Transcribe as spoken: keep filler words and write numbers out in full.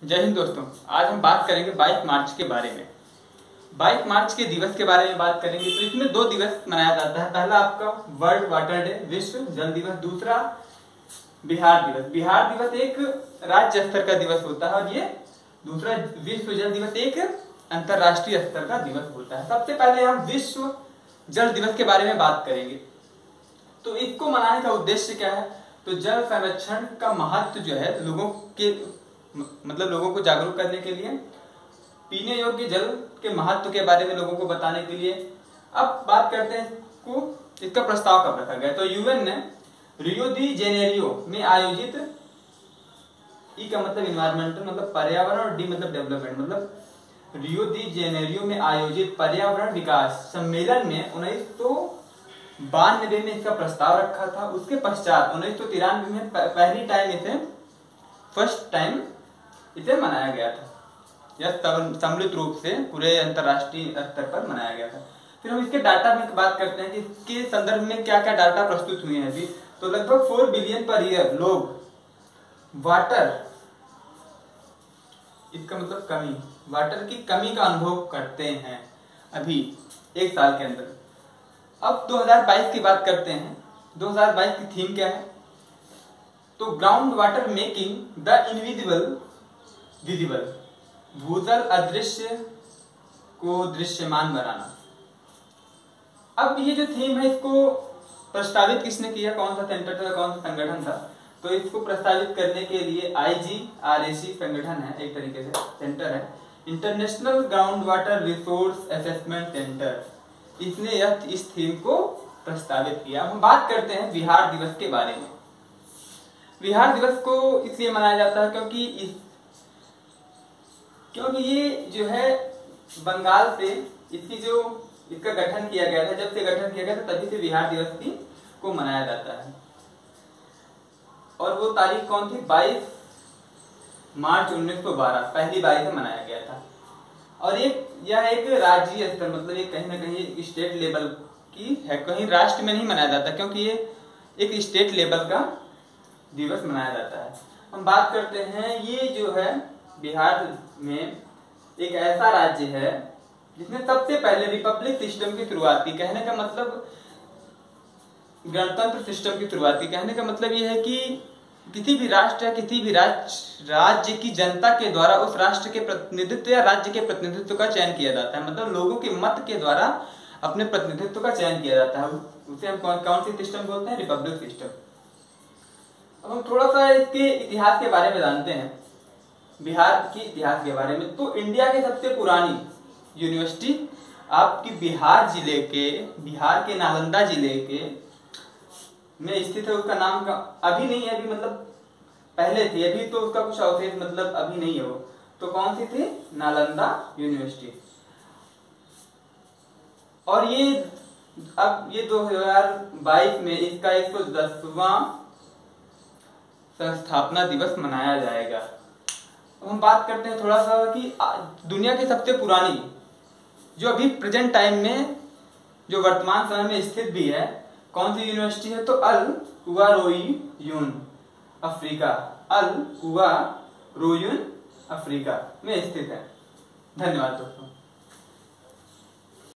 जय हिंद दोस्तों। आज हम बात करेंगे बाईस मार्च के बारे में। बाईस मार्च के दिवस के बारे में बात करेंगे। तो इसमें दो दिवस मनाया जाता है। पहला आपका वर्ल्ड वाटर डे, विश्व जल दिवस। दूसरा बिहार दिवस। बिहार दिवस एक राज्य स्तर का दिवस होता है और ये दूसरा विश्व जल दिवस एक अंतरराष्ट्रीय स्तर का दिवस होता है। सबसे पहले हम विश्व जल दिवस के बारे में बात करेंगे। तो इसको मनाने का उद्देश्य क्या है? तो जल संरक्षण का महत्व जो है लोगों के मतलब लोगों को जागरूक करने के लिए, पीने योग्य जल के महत्व के बारे में लोगों को बताने के लिए। अब बात करते हैं को इसका प्रस्ताव कब रखा गया। तो यूएन ने रियो दी जेनेरियो में आयोजित, ई का मतलब इन्वायरमेंटल मतलब पर्यावरण और डी मतलब डेवलपमेंट मतलब रियो दी जेनेरियो में आयोजित पर्यावरण विकास सम्मेलन में उन्नीस सौ बानवे में इसका प्रस्ताव रखा था। उसके पश्चात उन्नीस सौ तिरानवे में पहली टाइम इसे फर्स्ट टाइम इसे मनाया गया था। यह सम्मिलित रूप से पूरे अंतरराष्ट्रीय स्तर पर मनाया गया था। फिर हम इसके डाटा में बात करते हैं कि इसके संदर्भ में क्या क्या डाटा प्रस्तुत हुए हैं अभी। तो लगभग फोर बिलियन पर ईयर लोग वाटर, इसका मतलब कमी, वाटर की कमी का अनुभव करते हैं अभी एक साल के अंदर। अब दो हज़ार बाईस की बात करते हैं। दो हज़ार बाईस की थीम क्या है? तो ground water making the invisible visible, भूजल अदृश्य को दृश्यमान बनाना। अब ये जो थीम है इसको प्रस्तावित किसने किया? कौन सा सेंटर था, कौन सा संगठन था? तो इसको प्रस्तावित करने के लिए आई जी आर ए सी संगठन है, एक तरीके से सेंटर है, international ground water resource assessment centre. इसने यह इस थीम को प्रस्तावित किया। हम बात करते हैं बिहार दिवस के बारे में। बिहार दिवस को इसलिए मनाया जाता है क्योंकि इस क्योंकि ये जो है बंगाल से इसकी जो इसका गठन किया गया था, जब से गठन किया गया था तभी से बिहार दिवस की को मनाया जाता है। और वो तारीख कौन थी? बाईस मार्च उन्नीस सौ बारह पहली बार से मनाया गया था। और एक यह एक राज्य स्तर मतलब ये कहीं ना कहीं स्टेट लेवल की है, कहीं राष्ट्र में नहीं मनाया जाता क्योंकि ये एक स्टेट लेवल का दिवस मनाया जाता है। हम बात करते हैं, ये जो है बिहार में एक ऐसा राज्य है जिसने सबसे पहले रिपब्लिक सिस्टम की शुरुआत की। कहने का मतलब गणतंत्र सिस्टम की शुरुआत की। कहने का मतलब यह है कि किसी भी राष्ट्र या किसी भी राज्य राज्य की जनता के द्वारा उस राष्ट्र के प्रतिनिधित्व या राज्य के प्रतिनिधित्व का चयन किया जाता है। मतलब लोगों के मत के द्वारा अपने प्रतिनिधित्व का चयन किया जाता है। उसे हम कौन कौन सी सिस्टम बोलते हैं? Republic system. अब हम थोड़ा सा इसके इतिहास के बारे में जानते हैं, बिहार के इतिहास के बारे में। तो इंडिया की सबसे पुरानी यूनिवर्सिटी आपकी बिहार जिले के बिहार के नालंदा जिले के में स्थित है। उसका नाम का अभी नहीं है, अभी मतलब पहले थी, अभी तो उसका कुछ अवशेष मतलब अभी नहीं है वो। तो कौन सी थी? नालंदा यूनिवर्सिटी। और ये अब ये दो हज़ार बाईस में इसका एक सौ दसवां संस्थापना दिवस मनाया जाएगा। अब हम बात करते हैं थोड़ा सा कि दुनिया की सबसे पुरानी जो अभी प्रेजेंट टाइम में जो वर्तमान समय में स्थित भी है कौन सी यूनिवर्सिटी है? तो अल कुआरोयून अफ्रीका, अल कुआरोयून अफ्रीका में स्थित है। धन्यवाद दोस्तों।